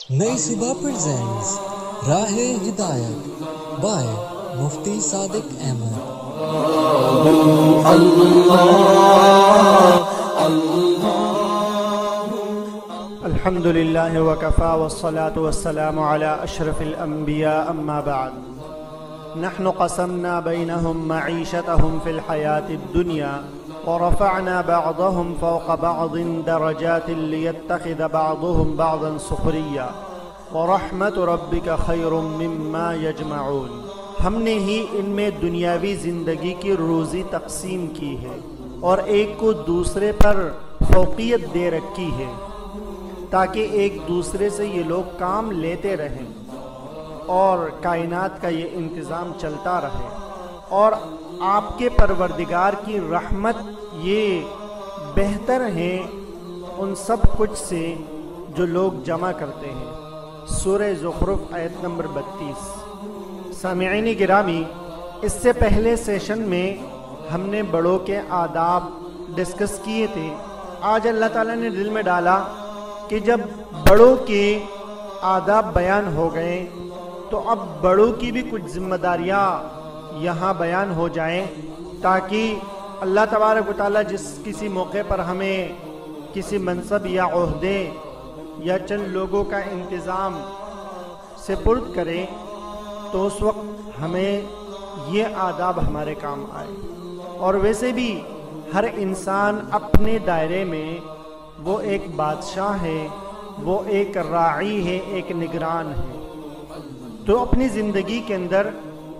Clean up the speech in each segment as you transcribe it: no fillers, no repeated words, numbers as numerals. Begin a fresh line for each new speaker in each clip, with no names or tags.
نئی صبح پریزنٹس راہ ہدایت بائے مفتی صادق احمد۔
الحمد للہ وکفا والصلاة والسلام علی اشرف الانبیاء اما بعد۔ نحن قسمنا بینہم معیشتہم فی الحیاة الدنیا ورفعنا بعضهم فوق بعض درجات لیتخذ بعضهم بعضا سخریا ورحمت ربک خیر مما یجمعون۔ ہم نے ہی ان میں دنیاوی زندگی کی روزی تقسیم کی ہے اور ایک کو دوسرے پر فوقیت دے رکھی ہے تاکہ ایک دوسرے سے یہ لوگ کام لیتے رہیں اور کائنات کا یہ انتظام چلتا رہے، اور آپ کے پروردگار کی رحمت یہ بہتر ہیں ان سب کچھ سے جو لوگ جمع کرتے ہیں۔ سورہ زخرف آیت نمبر 32۔ سامعین گرامی، اس سے پہلے سیشن میں ہم نے بڑوں کے آداب ڈسکس کیے تھے۔ آج اللہ تعالیٰ نے دل میں ڈالا کہ جب بڑوں کے آداب بیان ہو گئے تو اب بڑوں کی بھی کچھ ذمہ داریاں یہاں بیان ہو جائیں، تاکہ اللہ تبارک و تعالیٰ جس کسی موقع پر ہمیں کسی منصب یا عہدے یا چند لوگوں کا انتظام سپرد کرے تو اس وقت ہمیں یہ آداب ہمارے کام آئے۔ اور ویسے بھی ہر انسان اپنے دائرے میں وہ ایک بادشاہ ہے، وہ ایک راعی ہے، ایک نگران ہے، تو اپنی زندگی کے اندر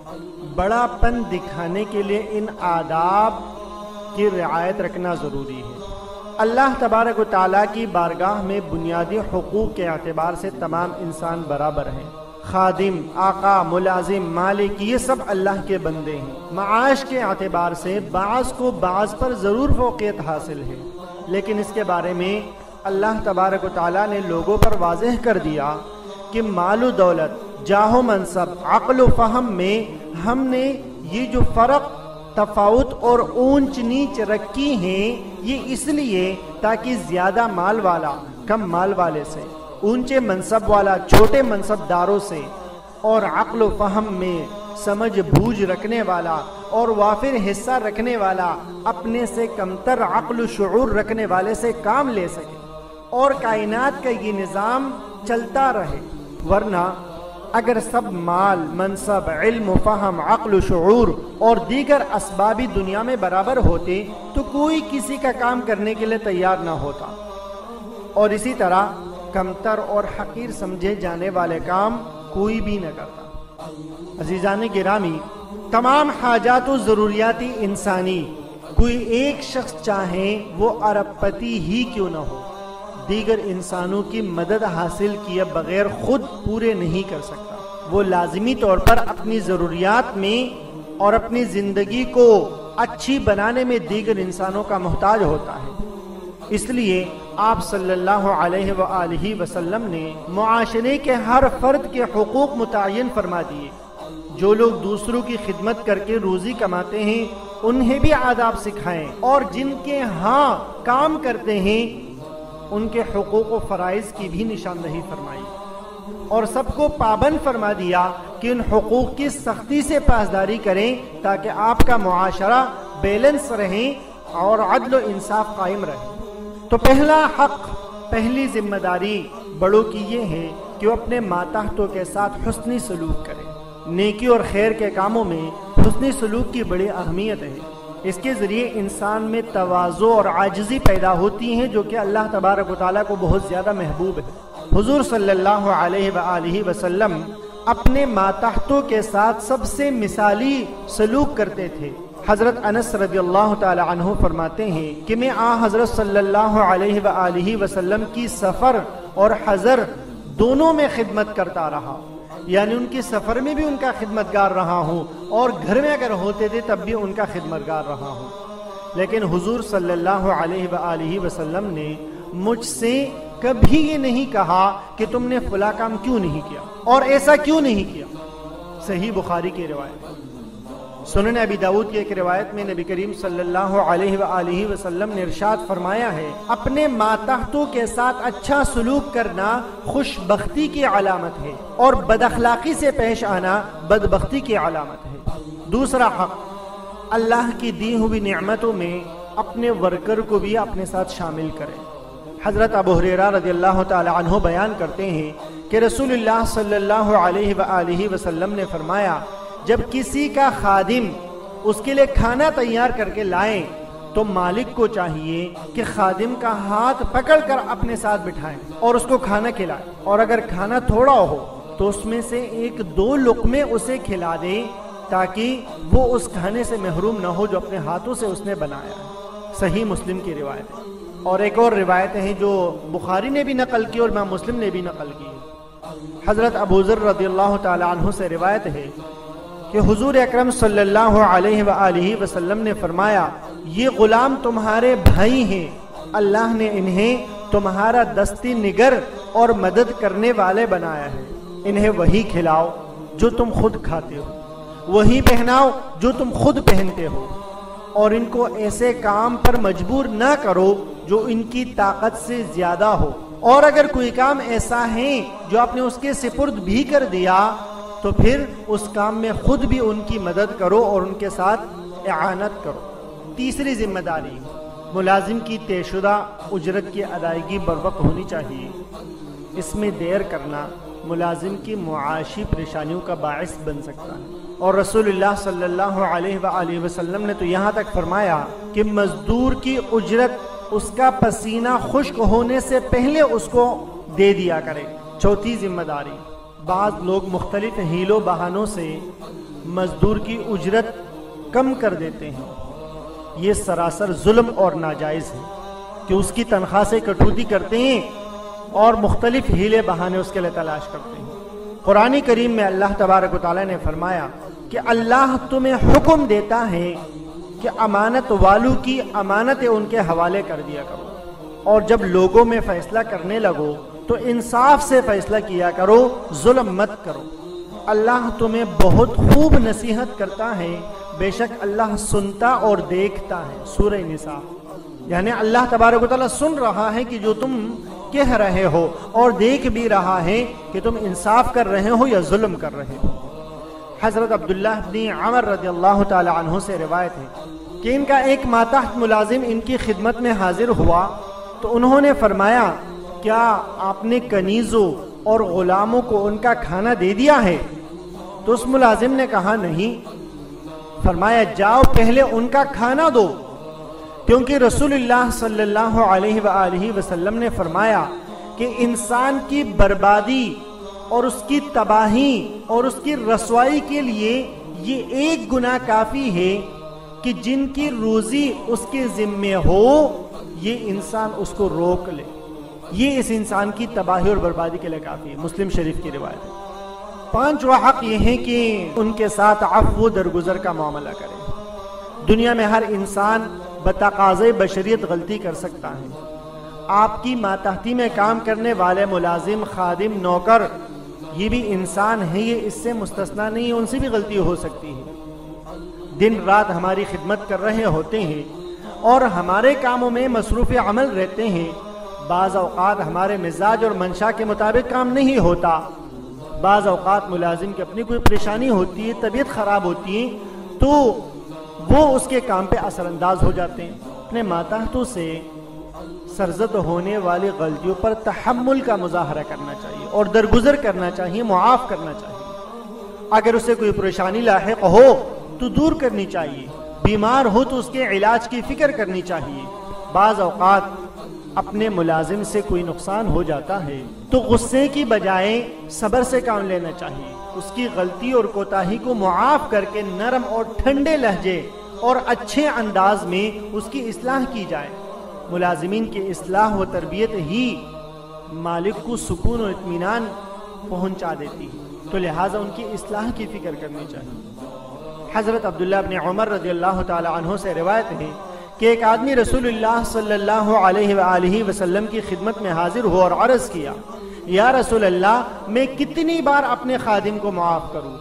بڑا پن دکھانے کے لیے ان آداب کی رعایت رکھنا ضروری ہے۔ اللہ تبارک و تعالیٰ کی بارگاہ میں بنیادی حقوق کے اعتبار سے تمام انسان برابر ہیں۔ خادم، آقا، ملازم، مالک، یہ سب اللہ کے بندے ہیں۔ معاش کے اعتبار سے بعض کو بعض پر ضرور فوقیت حاصل ہے، لیکن اس کے بارے میں اللہ تبارک و تعالیٰ نے لوگوں پر واضح کر دیا کہ مال و دولت، جاہ و منصب، عقل و فہم میں ہم نے یہ جو فرق، تفاوت اور اونچ نیچ رکھی ہیں، یہ اس لیے تاکہ زیادہ مال والا کم مال والے سے، اونچے منصب والا چھوٹے منصب داروں سے، اور عقل و فہم میں سمجھ بوجھ رکھنے والا اور وافر حصہ رکھنے والا اپنے سے کمتر عقل و شعور رکھنے والے سے کام لے سکے اور کائنات کا یہ نظام چلتا رہے۔ ورنہ اگر سب مال، منصب، علم و فہم، عقل و شعور اور دیگر اسبابی دنیا میں برابر ہوتے تو کوئی کسی کا کام کرنے کے لیے تیار نہ ہوتا، اور اسی طرح کمتر اور حقیر سمجھے جانے والے کام کوئی بھی نہ کرتا۔ عزیزان گرامی، تمام حاجات و ضروریاتی انسانی کوئی ایک شخص چاہے وہ ارب پتی ہی کیوں نہ ہو، دیگر انسانوں کی مدد حاصل کیے بغیر خود پورے نہیں کر سکتا۔ وہ لازمی طور پر اپنی ضروریات میں اور اپنی زندگی کو اچھی بنانے میں دیگر انسانوں کا محتاج ہوتا ہے۔ اس لیے آپ صلی اللہ علیہ وآلہ وسلم نے معاشرے کے ہر فرد کے حقوق متعین فرما دیے۔ جو لوگ دوسروں کی خدمت کر کے روزی کماتے ہیں انہیں بھی آداب سکھائیں، اور جن کے ہاں کام کرتے ہیں ان کے حقوق و فرائض کی بھی نشاندہی فرمائی، اور سب کو پابند فرما دیا کہ ان حقوق کی سختی سے پاسداری کریں تاکہ آپ کا معاشرہ بیلنس رہے اور عدل و انصاف قائم رہے۔ تو پہلا حق، پہلی ذمہ داری بڑوں کی یہ ہے کہ وہ اپنے ماتحتوں کے ساتھ حسنی سلوک کریں۔ نیکی اور خیر کے کاموں میں حسنی سلوک کی بڑی اہمیت ہے۔ اس کے ذریعے انسان میں تواضع اور عاجزی پیدا ہوتی ہیں، جو کہ اللہ تبارک و تعالیٰ کو بہت زیادہ محبوب ہے۔ حضور صلی اللہ علیہ وآلہ وسلم اپنے ماتحتوں کے ساتھ سب سے مثالی سلوک کرتے تھے۔ حضرت انس رضی اللہ تعالی عنہ فرماتے ہیں کہ میں حضرت صلی اللہ علیہ وآلہ وسلم کی سفر اور حضر دونوں میں خدمت کرتا رہا، یعنی ان کی سفر میں بھی ان کا خدمتگار رہا ہوں اور گھر میں اگر ہوتے تھے تب بھی ان کا خدمتگار رہا ہوں، لیکن حضور صلی اللہ علیہ وآلہ وسلم نے مجھ سے کبھی یہ نہیں کہا کہ تم نے فلاں کام کیوں نہیں کیا اور ایسا کیوں نہیں کیا۔ صحیح بخاری کی روایت۔ سنن ابی داؤد کی ایک روایت میں نبی کریم صلی اللہ علیہ وآلہ وسلم نے ارشاد فرمایا ہے، اپنے ماتحتوں کے ساتھ اچھا سلوک کرنا خوش بختی کی علامت ہے اور بد اخلاقی سے پیش آنا بدبختی کی علامت ہے۔ دوسرا حق، اللہ کی دی ہوئی نعمتوں میں اپنے ورکر کو بھی اپنے ساتھ شامل کریں۔ حضرت ابو ہریرہ رضی اللہ تعالی عنہ بیان کرتے ہیں کہ رسول اللہ صلی اللہ علیہ وآلہ وسلم نے فرمایا، جب کسی کا خادم اس کے لیے کھانا تیار کر کے لائیں تو مالک کو چاہیے کہ خادم کا ہاتھ پکڑ کر اپنے ساتھ بٹھائیں اور اس کو کھانا کھلائیں، اور اگر کھانا تھوڑا ہو تو اس میں سے 1-2 لقمے اسے کھلا دیں تاکہ وہ اس کھانے سے محروم نہ ہو جو اپنے ہاتھوں سے اس نے بنایا ہے۔ صحیح مسلم کی روایت ہے۔ اور ایک اور روایت ہے جو بخاری نے بھی نقل کی اور امام مسلم نے بھی نقل کی۔ حضرت ابو ذر رضی اللہ تعالی عنہ سے روایت ہے کہ حضور اکرم صلی اللہ علیہ وآلہ وسلم نے فرمایا، یہ غلام تمہارے بھائی ہیں، اللہ نے انہیں تمہارا دستی نگر اور مدد کرنے والے بنایا ہے، انہیں وہی کھلاؤ جو تم خود کھاتے ہو، وہی پہناؤ جو تم خود پہنتے ہو، اور ان کو ایسے کام پر مجبور نہ کرو جو ان کی طاقت سے زیادہ ہو، اور اگر کوئی کام ایسا ہے جو آپ نے اس کے سپرد بھی کر دیا تو پھر اس کام میں خود بھی ان کی مدد کرو اور ان کے ساتھ اعانت کرو۔ تیسری ذمہ داری، ملازم کی طے شدہ اجرت کی ادائیگی بروقت ہونی چاہیے۔ اس میں دیر کرنا ملازم کی معاشی پریشانیوں کا باعث بن سکتا ہے، اور رسول اللہ صلی اللہ علیہ وآلہ وسلم نے تو یہاں تک فرمایا کہ مزدور کی اجرت اس کا پسینہ خشک ہونے سے پہلے اس کو دے دیا کرے۔ چوتھی ذمہ داری، بعض لوگ مختلف حیل و بہانوں سے مزدور کی اجرت کم کر دیتے ہیں، یہ سراسر ظلم اور ناجائز ہے کہ اس کی تنخواہ سے کٹوتی کرتے ہیں اور مختلف حیلے بہانے اس کے لیے تلاش کرتے ہیں۔ قرآن کریم میں اللہ تبارک و تعالیٰ نے فرمایا کہ اللہ تمہیں حکم دیتا ہے کہ امانت والوں کی امانتیں ان کے حوالے کر دیا کرو، اور جب لوگوں میں فیصلہ کرنے لگو تو انصاف سے فیصلہ کیا کرو، ظلم مت کرو۔ اللہ تمہیں بہت خوب نصیحت کرتا ہے، بے شک اللہ سنتا اور دیکھتا ہے۔ سورہ نساء، یعنی اللہ تبارک و تعالیٰ سن رہا ہے کہ جو تم کہہ رہے ہو، اور دیکھ بھی رہا ہے کہ تم انصاف کر رہے ہو یا ظلم کر رہے ہو۔ حضرت عبداللہ بن عمر رضی اللہ تعالی عنہ سے روایت ہے کہ ان کا ایک ماتحت ملازم ان کی خدمت میں حاضر ہوا تو انہوں نے فرمایا، کیا آپ نے کنیزوں اور غلاموں کو ان کا کھانا دے دیا ہے؟ تو اس ملازم نے کہا نہیں۔ فرمایا، جاؤ پہلے ان کا کھانا دو، کیونکہ رسول اللہ صلی اللہ علیہ وآلہ وسلم نے فرمایا کہ انسان کی بربادی اور اس کی تباہی اور اس کی رسوائی کے لیے یہ ایک گناہ کافی ہے کہ جن کی روزی اس کے ذمے ہو یہ انسان اس کو روک لے، یہ اس انسان کی تباہی اور بربادی کے لیے کافی ہے۔ مسلم شریف کی روایت ہے۔ پانچواں حق یہ ہے کہ ان کے ساتھ عفو درگزر کا معاملہ کریں۔ دنیا میں ہر انسان بتقاضۂ بشریت غلطی کر سکتا ہے۔ آپ کی ماتحتی میں کام کرنے والے ملازم، خادم، نوکر، یہ بھی انسان ہیں، یہ اس سے مستثنا نہیں ہے، ان سے بھی غلطی ہو سکتی ہے۔ دن رات ہماری خدمت کر رہے ہوتے ہیں اور ہمارے کاموں میں مصروف عمل رہتے ہیں۔ بعض اوقات ہمارے مزاج اور منشا کے مطابق کام نہیں ہوتا، بعض اوقات ملازم کی اپنی کوئی پریشانی ہوتی ہے، طبیعت خراب ہوتی ہے، تو وہ اس کے کام پہ اثر انداز ہو جاتے ہیں۔ اپنے ماتحتوں سے سرزد ہونے والی غلطیوں پر تحمل کا مظاہرہ کرنا چاہیے اور درگزر کرنا چاہیے، معاف کرنا چاہیے۔ اگر اسے کوئی پریشانی لاحق ہو تو دور کرنی چاہیے، بیمار ہو تو اس کے علاج کی فکر کرنی چاہیے۔ بعض اوقات اپنے ملازم سے کوئی نقصان ہو جاتا ہے تو غصے کی بجائے صبر سے کام لینا چاہیے، اس کی غلطی اور کوتاہی کو معاف کر کے نرم اور ٹھنڈے لہجے اور اچھے انداز میں اس کی اصلاح کی جائے۔ ملازمین کی اصلاح و تربیت ہی مالک کو سکون و اطمینان پہنچا دیتی ہے، تو لہٰذا ان کی اصلاح کی فکر کرنی چاہیے۔ حضرت عبداللہ بن عمر رضی اللہ تعالی عنہ سے روایت ہے کہ ایک آدمی رسول اللہ صلی اللہ علیہ وآلہ وسلم کی خدمت میں حاضر ہوا اور عرض کیا، یا رسول اللہ، میں کتنی بار اپنے خادم کو معاف کروں؟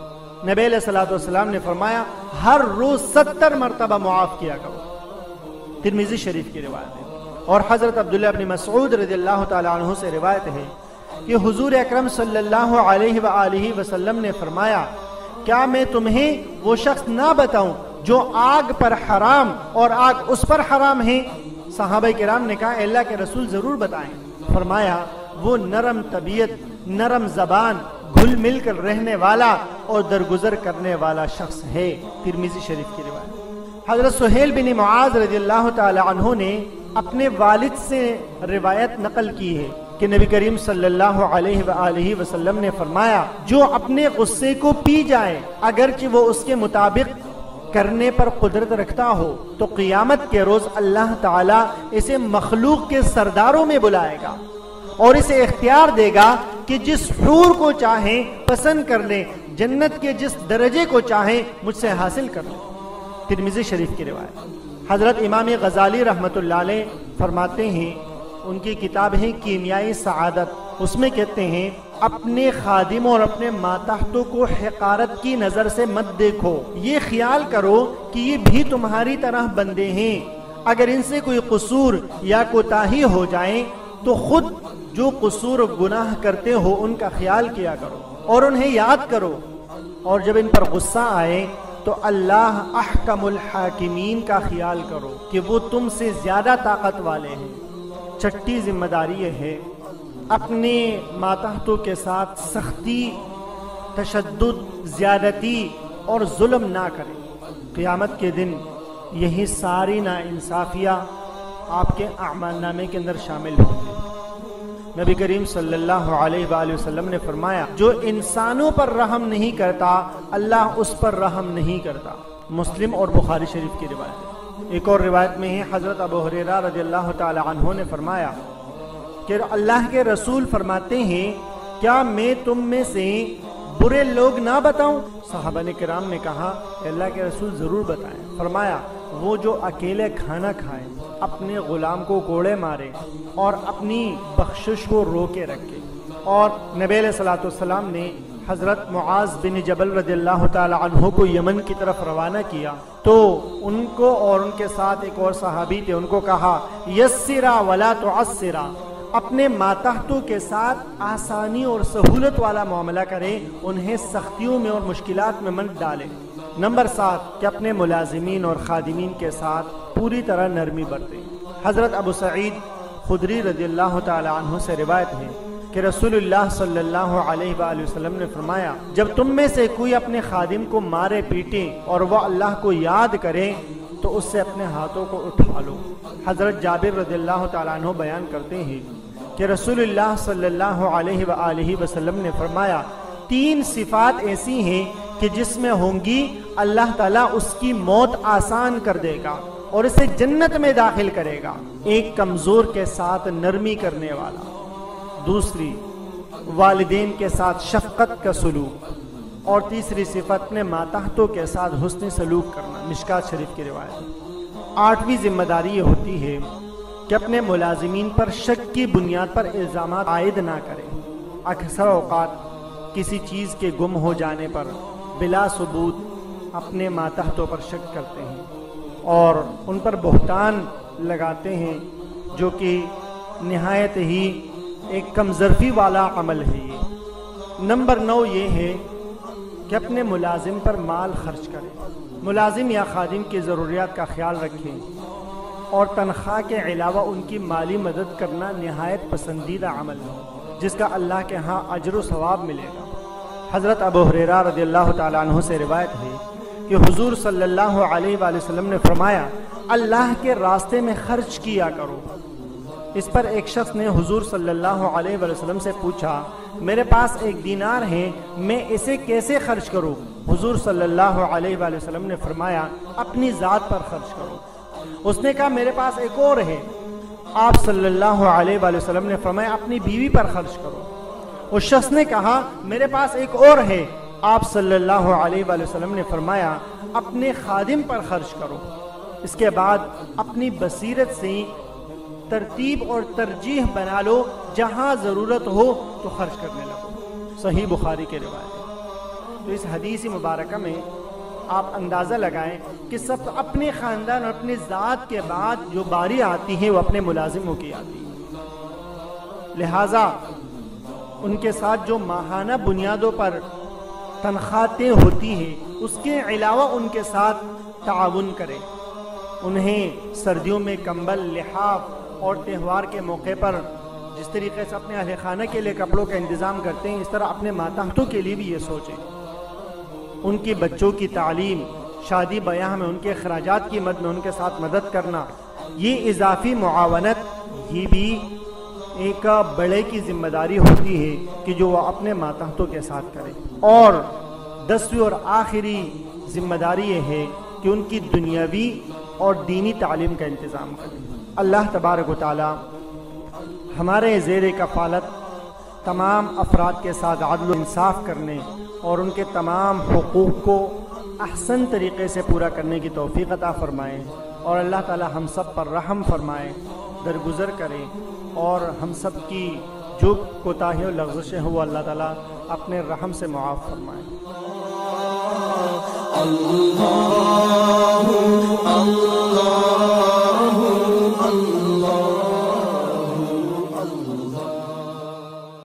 نبی علیہ الصلوۃ والسلام نے فرمایا ہر روز 70 مرتبہ معاف کیا کرو، ترمذی شریف کی روایت ہے۔ اور حضرت عبداللہ بن مسعود رضی اللہ تعالی عنہ سے روایت ہے کہ حضور اکرم صلی اللہ علیہ وآلہ وسلم نے فرمایا کیا میں تمہیں وہ شخص نہ بتاؤں جو آگ پر حرام اور آگ اس پر حرام ہے؟ صحابہ کرام نے کہا اے اللہ کے رسول ضرور بتائیں۔ فرمایا وہ نرم طبیعت، نرم زبان، گھل مل کر رہنے والا اور درگزر کرنے والا شخص ہے، ترمذی شریف کی روایت۔ حضرت سہیل بن معاذ رضی اللہ تعالی عنہ نے اپنے والد سے روایت نقل کی ہے کہ نبی کریم صلی اللہ علیہ وآلہ وسلم نے فرمایا جو اپنے غصے کو پی جائے اگرچہ وہ اس کے مطابق کرنے پر قدرت رکھتا ہو تو قیامت کے روز اللہ تعالیٰ اسے مخلوق کے سرداروں میں بلائے گا اور اسے اختیار دے گا کہ جس حور کو چاہیں پسند کر لیں، جنت کے جس درجے کو چاہیں مجھ سے حاصل کر لیں، ترمذی شریف کی روایت۔ حضرت امام غزالی رحمۃ اللہ علیہ فرماتے ہیں، ان کی کتاب ہے کیمیائی سعادت، اس میں کہتے ہیں اپنے خادموں اور اپنے ماتحتوں کو حقارت کی نظر سے مت دیکھو، یہ خیال کرو کہ یہ بھی تمہاری طرح بندے ہیں، اگر ان سے کوئی قصور یا کوتاہی ہو جائیں تو خود جو قصور و گناہ کرتے ہو ان کا خیال کیا کرو اور انہیں یاد کرو، اور جب ان پر غصہ آئے تو اللہ احکم الحاکمین کا خیال کرو کہ وہ تم سے زیادہ طاقت والے ہیں۔ چھٹی ذمہ داری یہ ہے اپنے ماتحتوں کے ساتھ سختی، تشدد، زیادتی اور ظلم نہ کریں۔ قیامت کے دن یہی ساری ناانصافیاں آپ کے اعمال نامے کے اندر شامل ہوں گی۔ نبی کریم صلی اللہ علیہ وآلہ وسلم نے فرمایا جو انسانوں پر رحم نہیں کرتا اللہ اس پر رحم نہیں کرتا، مسلم اور بخاری شریف کی روایت ہے۔ ایک اور روایت میں ہے حضرت ابو ہریرہ رضی اللہ تعالی عنہ نے فرمایا کہ اللہ کے رسول فرماتے ہیں کیا میں تم میں سے برے لوگ نہ بتاؤں؟ صحابہ کرام نے کہا کہ اللہ کے رسول ضرور بتائیں۔ فرمایا وہ جو اکیلے کھانا کھائے، اپنے غلام کو کوڑے مارے اور اپنی بخشش کو روکے رکھے۔ اور نبی علیہ الصلوۃ والسلام نے حضرت معاذ بن جبل رضی اللہ تعالی عنہ کو یمن کی طرف روانہ کیا تو ان کو اور ان کے ساتھ ایک اور صحابی تھے، ان کو کہا یسرا ولا تعسرا، اپنے ماتحتوں کے ساتھ آسانی اور سہولت والا معاملہ کریں، انہیں سختیوں میں اور مشکلات میں مت ڈالیں۔ نمبر 7 کہ اپنے ملازمین اور خادمین کے ساتھ پوری طرح نرمی برتیں۔ حضرت ابو سعید خدری رضی اللہ تعالی عنہ سے روایت ہے کہ رسول اللہ صلی اللہ علیہ وآلہ وسلم نے فرمایا جب تم میں سے کوئی اپنے خادم کو مارے پیٹے اور وہ اللہ کو یاد کرے تو اس سے اپنے ہاتھوں کو اٹھا لو۔ حضرت جابر رضی اللہ تعالیٰ عنہ بیان کرتے ہیں کہ رسول اللہ صلی اللہ علیہ وآلہ وسلم نے فرمایا 3 صفات ایسی ہیں کہ جس میں ہوں گی اللہ تعالیٰ اس کی موت آسان کر دے گا اور اسے جنت میں داخل کرے گا۔ ایک کمزور کے ساتھ نرمی کرنے والا، دوسری والدین کے ساتھ شفقت کا سلوک، اور تیسری صفت اپنے ماتحتوں کے ساتھ حسن سلوک کرنا، مشکات شریف کی روایت۔ 8ویں ذمہ داری یہ ہوتی ہے کہ اپنے ملازمین پر شک کی بنیاد پر الزامات عائد نہ کریں۔ اکثر اوقات کسی چیز کے گم ہو جانے پر بلا ثبوت اپنے ماتحتوں پر شک کرتے ہیں اور ان پر بہتان لگاتے ہیں، جو کہ نہایت ہی ایک کم ظرفی والا عمل ہے۔ یہ نمبر 9 یہ ہے کہ اپنے ملازم پر مال خرچ کریں، ملازم یا خادم کی ضروریات کا خیال رکھیں اور تنخواہ کے علاوہ ان کی مالی مدد کرنا نہایت پسندیدہ عمل ہے جس کا اللہ کے ہاں اجر و ثواب ملے گا۔ حضرت ابو ہریرہ رضی اللہ تعالیٰ عنہ سے روایت ہے کہ حضور صلی اللہ علیہ وآلہ وسلم نے فرمایا اللہ کے راستے میں خرچ کیا کرو۔ اس پر ایک شخص نے حضور صلی اللہ علیہ وآلہ وسلم سے پوچھا میرے پاس 1 دینار ہے، میں اسے کیسے خرچ کروں؟ حضور صلی اللہ علیہ وآلہ وسلم نے فرمایا اپنی ذات پر خرچ کرو۔ اس نے کہا میرے پاس ایک اور ہے، آپ صلی اللہ علیہ وآلہ وسلم نے فرمایا اپنی بیوی پر خرچ کرو۔ اس شخص نے کہا میرے پاس ایک اور ہے، آپ صلی اللہ علیہ وآلہ وسلم نے فرمایا اپنے خادم پر خرچ کرو۔ اس کے بعد اپنی بصیرت سے ترتیب اور ترجیح بنا لو، جہاں ضرورت ہو تو خرچ کرنے لگو۔ صحیح بخاری کے روایت ہے۔ تو اس حدیث مبارکہ میں آپ اندازہ لگائیں کہ سب اپنے خاندان اور اپنے ذات کے بعد جو باری آتی ہے وہ اپنے ملازموں کی آتی ہے، لہٰذا ان کے ساتھ جو ماہانہ بنیادوں پر تنخواہیں ہوتی ہیں اس کے علاوہ ان کے ساتھ تعاون کریں، انہیں سردیوں میں کمبل، لحاف اور تہوار کے موقع پر جس طریقے سے اپنے اہل خانہ کے لیے کپڑوں کا انتظام کرتے ہیں اس طرح اپنے ماتحتوں کے لیے بھی یہ سوچیں، ان کی بچوں کی تعلیم، شادی بیاہ میں ان کے اخراجات کی مد میں ان کے ساتھ مدد کرنا، یہ اضافی معاونت یہ بھی ایک بڑے کی ذمہ داری ہوتی ہے کہ جو وہ اپنے ماتحتوں کے ساتھ کرے۔ اور 10ویں اور آخری ذمہ داری یہ ہے کہ ان کی دنیاوی اور دینی تعلیم کا انتظام کریں۔ اللہ تبارک و تعالی ہمارے زیر کفالت تمام افراد کے ساتھ عدل و انصاف کرنے اور ان کے تمام حقوق کو احسن طریقے سے پورا کرنے کی توفیق عطا فرمائیں، اور اللہ تعالی ہم سب پر رحم فرمائے، درگزر کریں، اور ہم سب کی جو کوتاہی و لغزشیں ہو وہ اللہ تعالی اپنے رحم سے معاف فرمائے۔ اللہ